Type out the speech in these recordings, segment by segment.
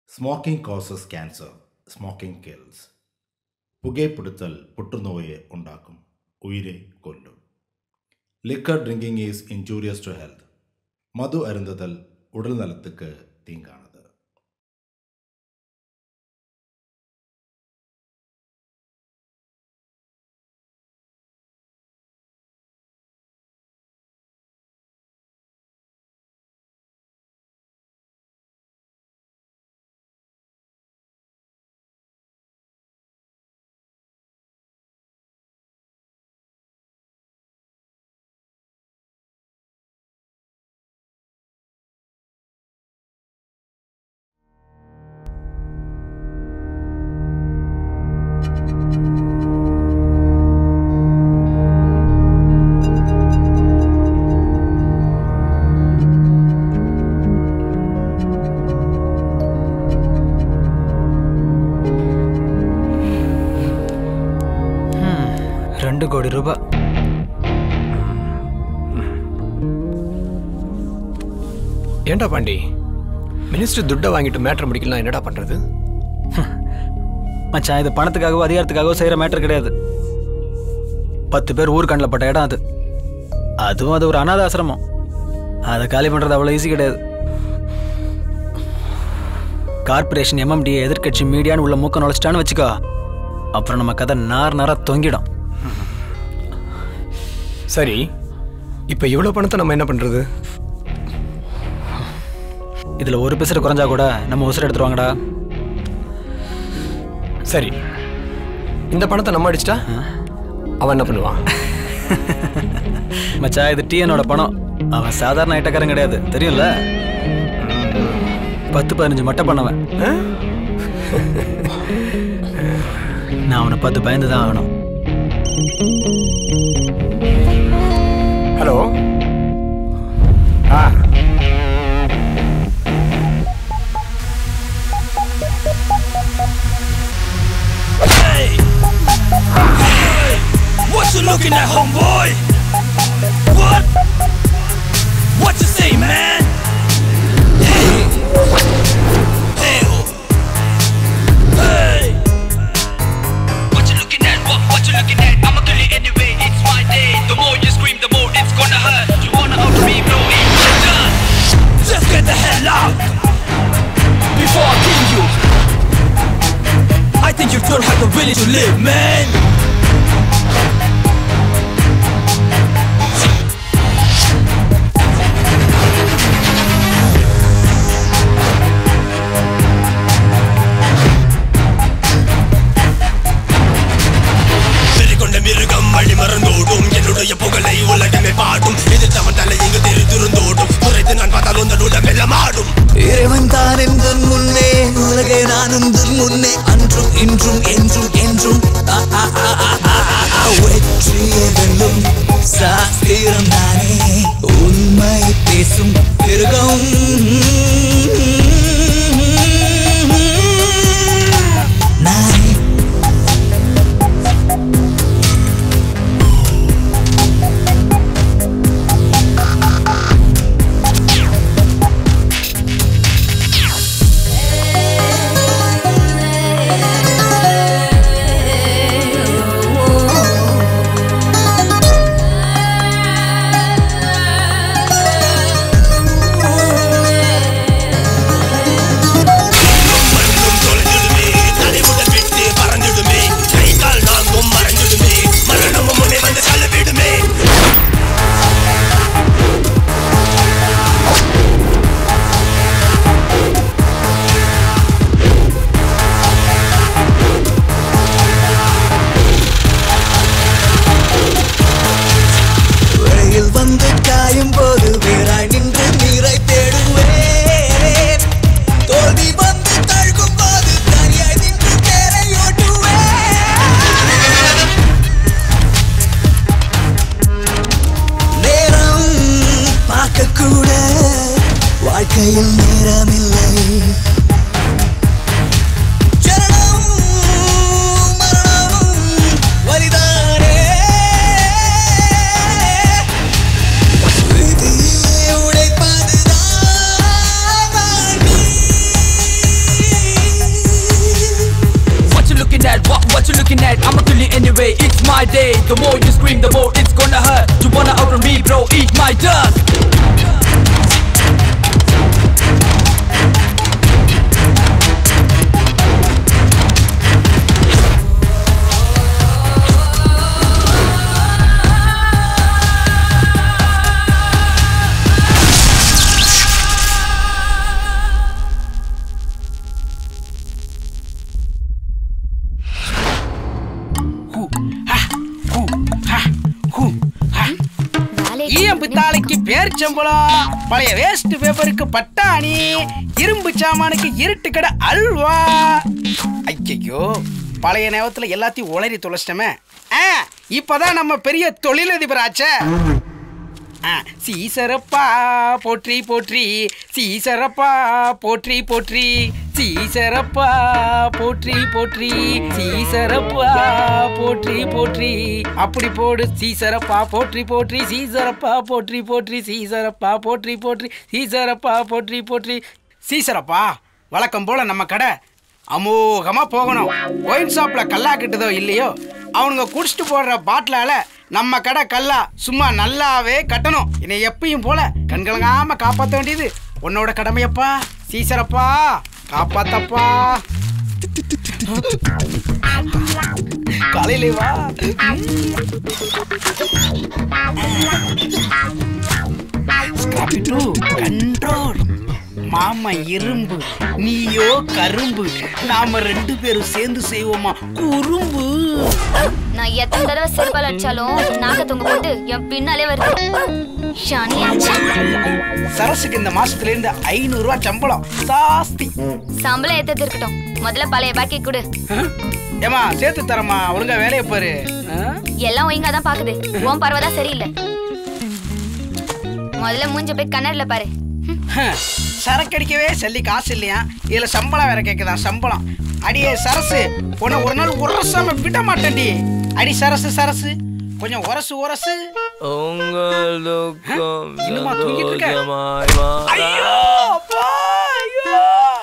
Smoking causes cancer. Smoking kills. புகைப்பிடித்தல் புற்றுநோயை உண்டாக்கும், உயிரை கொல்லும். Liquor drinking is injurious to health. மது அருந்துதல் உடல் நலத்துக்கு தீங்கானது. ₹2 கோடி. ஏண்டா பாண்டி, மினிஸ்டர் துட்டை வாங்கிட்டு மேட்டர் முடிக்கலாம், என்னடா பண்றது? மச்சான், இது பணத்துக்காகவோ அதிகாரத்துக்காகவோ செய்யற மேட்டர் கிடையாது. 10 பேர் ஊர் கண்ணில் பட்ட இடம் அது. அதுவும் அது ஒரு அனாத ஆசிரமம். அதை காலி பண்றது அவ்வளோ ஈஸி கிடையாது. கார்பரேஷன், MMD, எதிர்கட்சி, மீடியான்னு உள்ள மூக்க நுழைச்சிட்டான்னு வச்சுக்கோ, அப்புறம் நம்ம கதை நார தொங்கிடும். சரி, இப்போ இவ்வளோ பணத்தை நம்ம என்ன பண்றது? இதில் ஒரு பிசறு குறைஞ்சா கூட நம்ம உசுர எடுத்துருவாங்கடா. சரி, இந்த பணத்தை நம்ம அடிச்சிட்டா அவன் என்ன பண்ணுவான்? மச்சா, இது டிஎனோட பணம். அவன் சாதாரண ஐட்டக்காரன் கிடையாது, தெரியும்ல. 10-15 மட்டை பண்ணவன். நான் அவனை 10 பயந்து தான் ஆகணும். Hello. What you looking at, homeboy? What you say, man? Hey. What you looking at? What you looking at? I'ma kill you anyway. It's my day. The more you scream, the more it's gonna hurt. You wanna out me, blow it, you're done. Just get the hell out before I kill you. I think you don't have the will to live, man. மறந்தோடும் என்னுடைய புகழை உலகமே பாடும். எதிர்த்தவன் தலை இங்கு தெரிந்திருந்தோடும். குறைத்து நான் பார்த்தால் உந்த உடம்பெல்லாம் ஆடும். இறைவன் தான் எந்தன் முன்னே, உலகை நான் உந்தன் முன்னே. அன்றும் இன்றும் என்றும் என்றும் வெற்றியை வெல்லும் சாஸ்திரம் தானே. உண்மை பேசும் மிருகம் நானே. வாழ்க்கையில் நேரமில்லை. ஜனனம் மரணம் வலிதானே. விதியை உடைப்பதுதான் வாழ்க்கை. my day. The more you scream, the more it's gonna hurt. You wanna outrun me, bro? Eat my dirt. பித்தாளைக்கு பேர்ச்சம்பளம், பழைய வேஸ்ட் பேப்பருக்கு பட்டாணி, இரும்பு சாமானுக்கு இருட்டு கடை அல்வா. ஐயோ, பழைய நேரத்துல எல்லாத்தையும் உளறி தொலைச்சிட்டமே. இப்பதான் நம்ம பெரிய தொழிலதிபர் ஆச்சே. சீசரப்பா போற்றி போற்றி, சீசரப்பா போற்றி போற்றி, சீசரப்பா போற்றி போற்றி, சீசரப்பா போற்றி போற்றி. அப்படி போடு சீசரப்பா போற்றி போற்றி, சீசரப்பா போற்றி போற்றி, சீசரப்பா போற்றி போற்றி, சீசரப்பா போற்றி போற்றி. சீசரப்பா வழக்கம் போல நம்ம கடை அமோகமா போகணும். ஒயின் ஷாப்ல கல்லா கிட்டதோ இல்லையோ, அவனுங்க குடிச்சிட்டு போடுற பாட்டிலால நம்ம கடை கல்லா சும்மா நல்லாவே கட்டணும். என்னை எப்பயும் போல கண்கலங்காம காப்பாற்ற வேண்டியது உன்னோட கடமையப்பா. சீசரப்பா காப்பாத்தப்பா. காலையிலே வா. கண்ட்ரோல். மாமா இரும்பு, நீயோ கரும்பு, நாம 2 பேரும் சேர்ந்து செய்வோமா குறும்பு. நான் எத்தனை தடவை செருப்பால் அடிச்சாலும் நாக்க தொங்க போட்டு என் பின்னாலே வருது. சரசுக்கு இந்த மாசத்துல இருந்து 500 ரூபாய் சம்பளம் ஜாஸ்தி. சம்பளம் ஏத்தது இருக்கட்டும், முதல்ல பழைய பாக்கி கொடு. ஏமா சேர்த்து தரமா, ஒழுங்கா வேலையை பாரு. எல்லாம் ஒழுங்கா தான் பாக்குது, உன் பரவாதான் சரியில்லை. முதல்ல மூஞ்ச போய் கண்ணாடில பாரு. சரக்கடிக்கவே சொல்லி காசு இல்லையா, இதுல சம்பளம் வேற கேக்குதான். சம்பளம் அடியே சரசு, உன்னை ஒரு நாள் உரசாம விட மாட்டேன்டி. அடி சரசு சரசு, கொஞ்சம் உரசு உரசு. இன்னுமா தூங்கிட்டு இருக்க? ஐயோ அப்பா, ஐயோ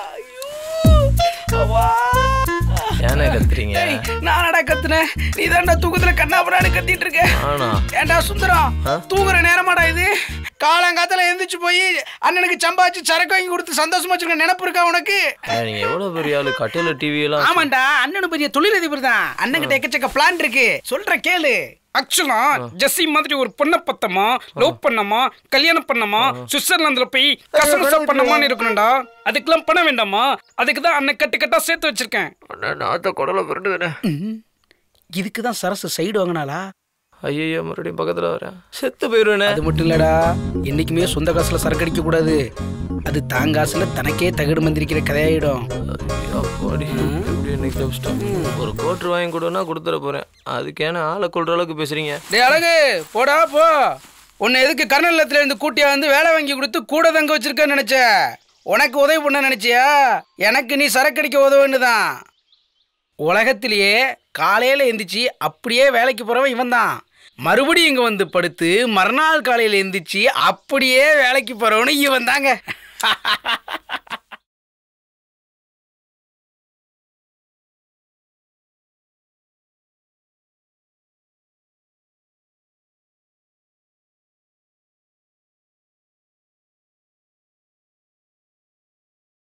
அப்பா. ஏன்னா கத்துறீங்க? நானடா கத்துனேன், நீ தான்டா தூக்கத்துல கண்ணாபுரான்னு கத்திட்டு இருக்க. ஏண்டா சுந்தரம், தூங்குற நேரமாடா இது? காலங்காலத்துல எந்திரிச்சு போய் அண்ணனுக்கு சம்பாதிச்சு சரக்கு வாங்கி கொடுத்து சந்தோஷமா வச்சிருக்க நினைப்பு இருக்கா உனக்கு? நீங்க எவ்வளவு பெரிய ஆளு, கட்டையில டிவி எல்லாம். ஆமாண்டா, அண்ணனு பெரிய தொழிலதிபர் தான். அண்ணன்கிட்ட எக்கச்சக்க பிளான் இருக்கு, சொல்ற கேளு. ஆக்சுவலா ஜெஸ்ஸி மாதிரி ஒரு பொண்ணை பத்தமா, லவ் பண்ணமா, கல்யாணம் பண்ணமா, சுவிட்சர்லாந்துல போய் கசமசா பண்ணமான்னு இருக்கணும்டா. அதுக்கெல்லாம் பணம் வேண்டாமா? அதுக்கு தான் அண்ணன் கட்டு கட்டா சேர்த்து வச்சிருக்கேன். நாத்த குடல பிறண்டு. இதுக்குதான் சரசு சைடு வாங்கினாலா? ஐயோ, மறுபடியும் பக்கத்துல வரேன், செத்து போயிருவேனே. அது மட்டும் இல்லடா, என்னைக்குமே சொந்த காசுல சரக்கு அடிக்க கூடாது. அது தாங்காசுல தனக்கே தகடு மந்திரிக்கிற கதையாயிடும். ஒரு கோட்டு வாங்கி கொடுனா கொடுத்துட போறேன், அதுக்கேன ஆளை கொள்ற அளவுக்கு பேசுறீங்க. டே அழகு, போடா போ. உன்னை எதுக்கு கர்நாடகத்துல இருந்து கூட்டியா வந்து வேலை வாங்கி கொடுத்து கூட தங்க வச்சிருக்கேன்னு நினைச்ச? உனக்கு உதவி பண்ண நினைச்சியா? எனக்கு நீ சரக்கு அடிக்க உதவுன்னு தான். உலகத்திலேயே காலையில எந்திரிச்சு அப்படியே வேலைக்கு போறவன் இவன் தான். மறுபடியும் இங்க வந்து படுத்து மறுநாள் காலையில எந்திரிச்சு அப்படியே வேலைக்கு போறவனு இவன் தாங்க.